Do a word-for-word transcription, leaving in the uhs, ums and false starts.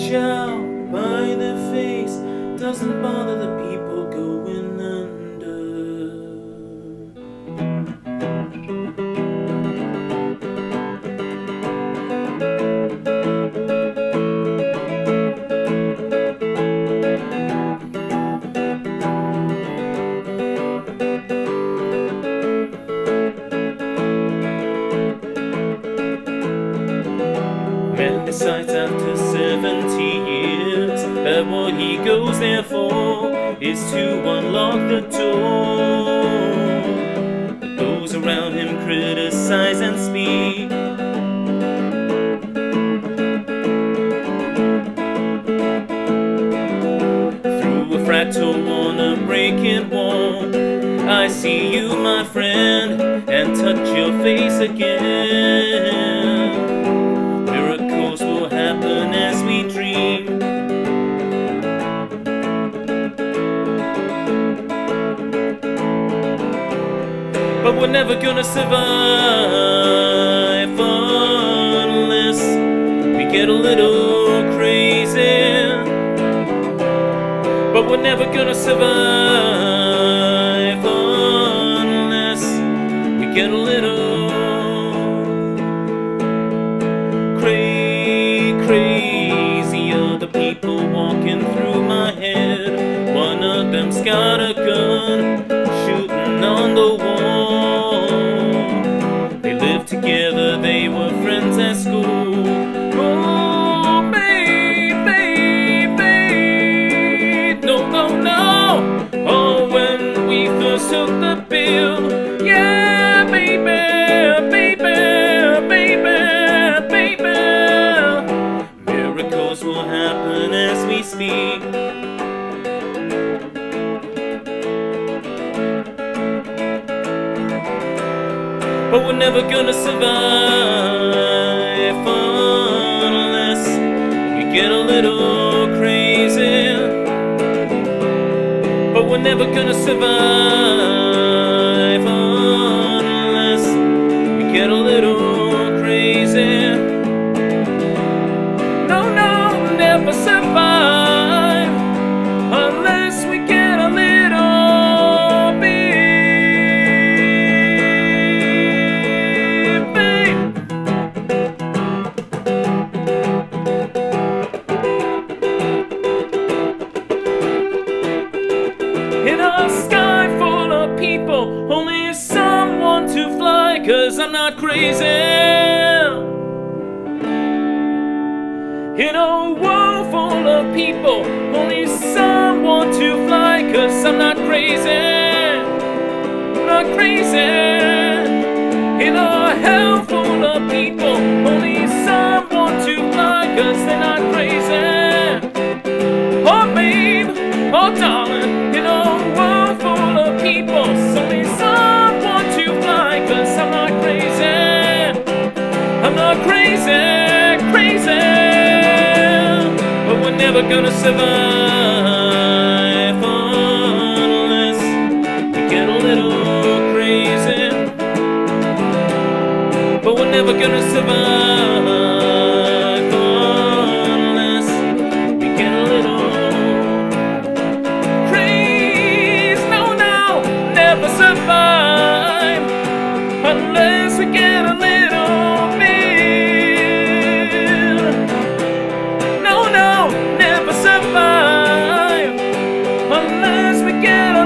shout by their face doesn't bother the people going under. Man decides after seventy years that what he goes there for is to unlock the door. But those around him criticize and speak. Through a fractal on a breaking wall, I see you, my friend, and touch your face again. Miracles will happen as we dream. But we're never gonna survive unless we get a little crazy. But we're never gonna survive unless we get a little crazy. Crazy other people walking through my head. One of them's got a gun, shooting on the wall. They lived together, they were friends at school. Oh, baby, baby, no, no, no. Oh, when we first took the pill, yeah, baby, baby, baby, baby. Miracles will happen as we speak. But we're never gonna survive unless we get a little crazy. But we're never gonna survive unless we get a little crazy. No, no, never survive unless we get a little bit. In a sky full of people, only someone to fly, 'cause I'm not crazy. In a world full of people, only someone to fly, 'cause I'm not crazy. Not crazy. In a hell full of people, only someone to fly, 'cause they're not crazy. Oh babe, oh darling, in a world full of people, only someone to fly, 'cause I'm not crazy. I'm not crazy, crazy. But we're never gonna survive unless we get a little crazy. But we're never gonna survive unless we get a little crazy. No, no, never survive unless we get a little bit. No, no, never survive unless we get